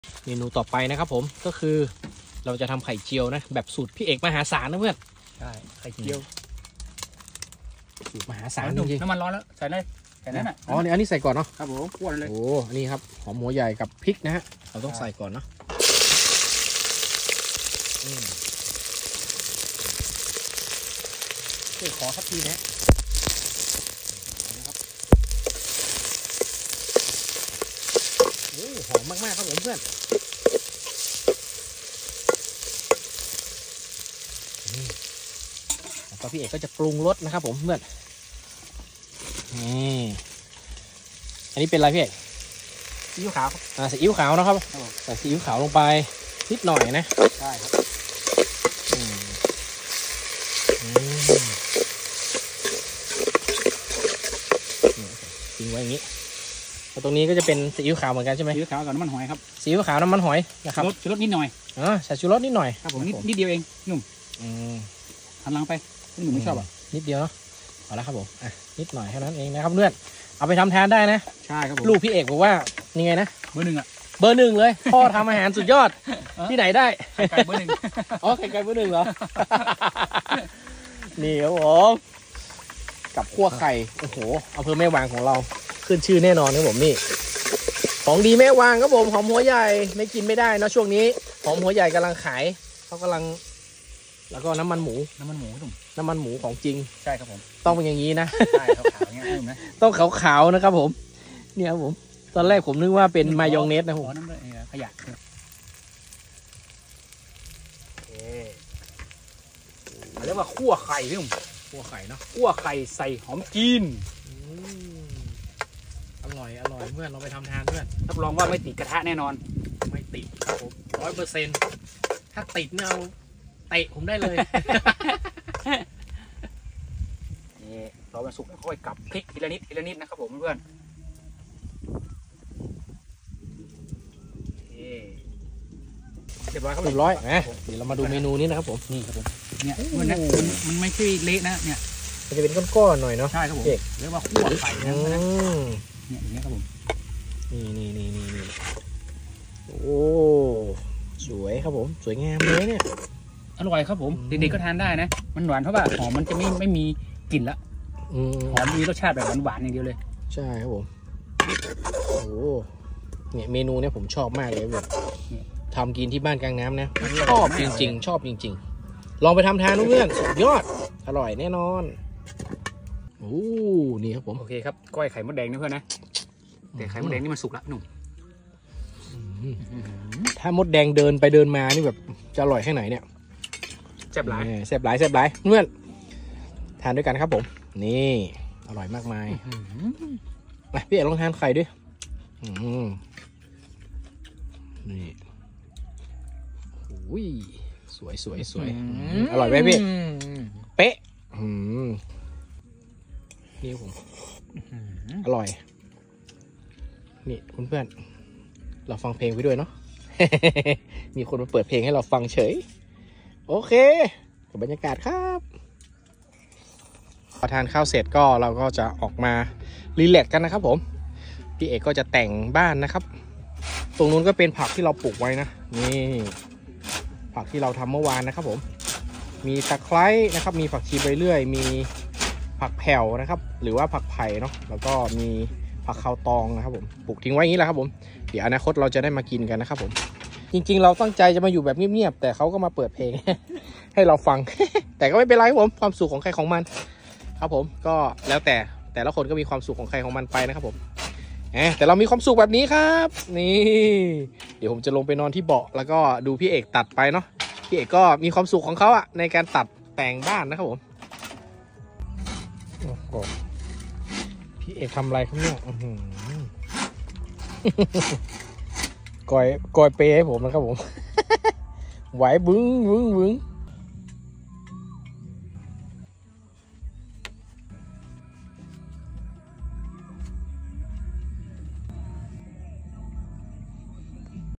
เมนูต่อไปนะครับผมก็คือเราจะทำไข่เจียวนะแบบสูตรพี่เอกมหาศาลนะเพื่อนใช่ไข่เจียวสูตรมหาศาลจริงน้ำมันร้อนแล้วใส่เลยใส่นั่นน่ะอ๋ออันนี้ใส่ก่อนเนาะครับผมคั่วเลยโอ้อันนี้ครับหอมหัวใหญ่กับพริกนะฮะเราต้องใส่ก่อนเนาะขอสักทีนะโอ้หอมมากๆครับผมเพื่อนแล้วก็พี่เอกก็จะปรุงรสนะครับผมเพื่อนนี่อันนี้เป็นอะไรพี่เอกซีอิ๊วขาวซีอิ๊วขาวนะครับใส่ซีอิ๊วขาวลงไปนิดหน่อยนะใช่ครับทิ้งไว้อย่างนี้ตรงนี้ก็จะเป็นซีอิ๊วขาวเหมือนกันใช่ไหมซีอิ๊วขาวกับน้ำมันหอยครับซีอิ๊วขาวน้ำมันหอยนะครับชูรสนิดหน่อยใส่ชูรสนิดหน่อยครับผมนิดเดียวเองนุ่มหันหลังไปหนุ่มไม่ชอบนิดเดียวเนาะเอาละครับผมนิดหน่อยแค่นั้นเองนะครับเพื่อนเอาไปทำแทนได้นะใช่ครับผมลูกพี่เอกบอกว่ายังไงนะเบอร์ 1อ่ะเบอร์ 1เลยพ่อทำอาหารสุดยอดที่ไหนได้ไก่เบอร์ 1 อ๋อไก่เบอร์ 1เหรอนี่ครับผมกับคั่วไข่โอ้โหอำเภอแม่วางของเราขึ้นชื่อแน่นอนครับผมนี่ของดีแม่วางครับผมหอมหัวใหญ่ไม่กินไม่ได้นะช่วงนี้หอมหัวใหญ่กำลังขายเขากำลังแล้วก็น้ำมันหมูน้ำมันหมูของจริงใช่ครับผมต้องเป็นอย่างนี้นะใช่ขาวๆเงี้ยนะต้องขาวๆนะครับผมเนี่ยครับผมตอนแรกผมนึกว่าเป็นมายองเนสนะผมน้ำด้วยขยะเรียกว่าคั่วไข่พี่หนุ่มคั่วไข่เนาะคั่วไข่ใส่หอมจีนอร่อยเพื่อนเราไปทำทานเพื่อนรับรองว่าไม่ติดกระทะแน่นอนไม่ติดครับผม100%ถ้าติดเนี่ยเอาเตะผมได้เลยนี่เราเป็นสุกแล้วค่อยกลับพริกทีละนิดนะครับผมเพื่อนเรียบร้อยครับเรียบร้อยนะเดี๋ยวเรามาดูเมนูนี้นะครับผมนี่ครับผมเนี่ยมันไม่ใช่เละนะเนี่ยมันจะเป็นก้อนๆหน่อยเนาะใช่ครับผมเรียกว่าคั่วไข่นะเนี่ยอย่างเงี้ยครับผมนี่โอ้สวยครับผมสวยงามเลยเนี่ยอร่อยครับผมเด็กๆก็ทานได้นะมันหวานเพราะว่าหอมมันจะไม่มีกลิ่นละหอมมีรสชาติแบบหวานๆอย่างเดียวเลยใช่ครับผมโอ้เนี่ยเมนูเนี่ยผมชอบมากเลยแบบทำกินที่บ้านกลางน้ำนะชอบจริงลองไปทำทานเพื่อนสุดยอดอร่อยแน่นอนโอ้นี่ครับผมโอเคครับก้อยไข่มดแดงนะเพื่อนนะแต่ไข่มดแดงนี่มันสุกแล้วหนุ่มถ้ามดแดงเดินไปเดินมานี่แบบจะอร่อยแค่ไหนเนี่ยแซ่บหลายเพื่อนทานด้วยกันครับผมนี่อร่อยมากมายไปพี่เอ๋ลองทานไข่ด้วยนี่อุ้ยสวยอร่อยไหมพี่เป๊ะนี่ผมอร่อยนี่เพื่อนเราฟังเพลงไปด้วยเนาะ มีคนมาเปิดเพลงให้เราฟังเฉยโอเคกับบรรยากาศครับพอทานข้าวเสร็จก็เราก็จะออกมารีแลกซ์กันนะครับผมพี่เอกก็จะแต่งบ้านนะครับตรงนู้นก็เป็นผักที่เราปลูกไว้นะนี่ผักที่เราทำเมื่อวานนะครับผมมีตะไคร้นะครับมีผักชีใบเลื่อยมีผักแผ่วนะครับหรือว่าผักไผ่เนาะแล้วก็มีผักข้าวตองนะครับผมปลูกทิ้งไว้อย่างนี้แหละครับผมเดี๋ยวอนาคตเราจะได้มากินกันนะครับผมจริงๆเราตั้งใจจะมาอยู่แบบเงียบๆแต่เขาก็มาเปิดเพลง ให้เราฟัง แต่ก็ไม่เป็นไรครับผมความสุขของใครของมันครับผมก็แล้วแต่ละคนก็มีความสุขของใครของมันไปนะครับผมแต่เรามีความสุขแบบนี้ครับนี่เดี๋ยวผมจะลงไปนอนที่เบาะแล้วก็ดูพี่เอกตัดไปเนาะพี่เอกก็มีความสุขของเขาอะในการตัดแต่งบ้านนะครับผมโอ้โหพี่เอกทำอะไรครับเนี่ยกอยเปย์ให้ผมนะครับผมไหวบึ้ง